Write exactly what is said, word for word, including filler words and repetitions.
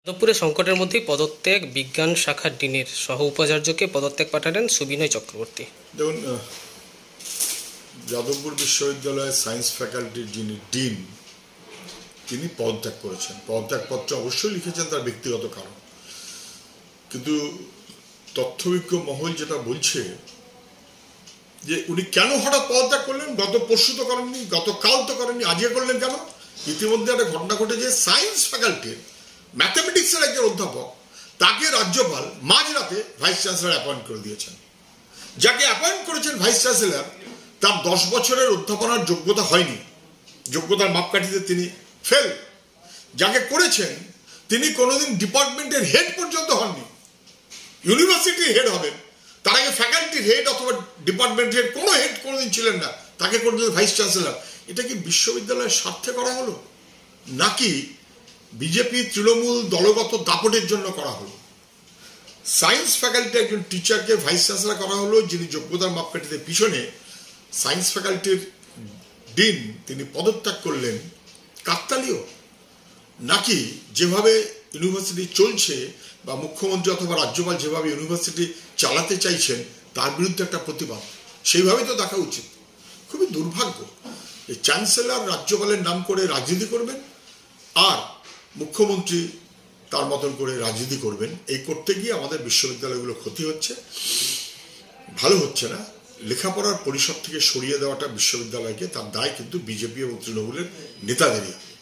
যাদবপুরে সংকটের মধ্যেই পদত্যাগ বিজ্ঞান শাখার ডিনের সহ উপাচার্যকে পদত্যাগ পাঠালেন সুবিনয় চক্রবর্তী। দেখুন, যাদবপুর বিশ্ববিদ্যালয়ের সায়েন্স ফ্যাকাল্টির যিনি ডিন তিনি পদত্যাগ করেছেন। পদত্যাগপত্র অবশ্যই লিখেছেন তার ব্যক্তিগত কারণ, কিন্তু তথ্যবিজ্ঞ মহল যেটা বলছে যে উনি কেন হঠাৎ পদত্যাগ করলেন, গত পরশু তো করেননি, গতকাল তো করেননি, আজকে করলেন কেন? ইতিমধ্যে একটা ঘটনা ঘটেছে, সায়েন্স ফ্যাকাল্টির ম্যাথামেটিক্সের একজন অধ্যাপক তাকে রাজ্যপাল মাঝরাতে ভাইস চ্যান্সেলর অ্যাপয়েন্ট করে দিয়েছেন। যাকে অ্যাপয়েন্ট করেছেন ভাইস চ্যান্সেলর, তার দশ বছরের অধ্যাপনার যোগ্যতা হয়নি, যোগ্যতার মাপকাঠিতে তিনি ফেল। যাকে করেছেন তিনি কোনোদিন ডিপার্টমেন্টের হেড পর্যন্ত হননি, ইউনিভার্সিটির হেড হবেন, তার আগে ফ্যাকাল্টির হেড অথবা ডিপার্টমেন্ট হেড কোনো হেড কোনোদিন ছিলেন না, তাকে করে দিলেন ভাইস চ্যান্সেলর। এটা কি বিশ্ববিদ্যালয়ের স্বার্থে করা হলো, নাকি বিজেপি তৃণমূল দলগত দাপটের জন্য করা হলো? সায়েন্স ফ্যাকাল্টির একজন টিচারকে ভাইস চ্যান্সেলর করা হলো, যিনি যোগ্যতার মাপকাঠিতে পিছনে। সায়েন্স ফ্যাকাল্টির ডিন তিনি পদত্যাগ করলেন কাকতালীয়, নাকি যেভাবে ইউনিভার্সিটি চলছে বা মুখ্যমন্ত্রী অথবা রাজ্যপাল যেভাবে ইউনিভার্সিটি চালাতে চাইছেন তার বিরুদ্ধে একটা প্রতিবাদ? সেইভাবেই তো দেখা উচিত। খুবই দুর্ভাগ্য, এই চ্যান্সেলর রাজ্যপালের নাম করে রাজনীতি করবেন আর মুখ্যমন্ত্রী তার মতন করে রাজনীতি করবেন। এই করতে গিয়ে আমাদের বিশ্ববিদ্যালয়গুলো ক্ষতি হচ্ছে, ভালো হচ্ছে না। লেখাপড়ার পরিসর থেকে সরিয়ে দেওয়াটা বিশ্ববিদ্যালয়কে, তার দায় কিন্তু বিজেপি এবং তৃণমূলের নেতাদেরই।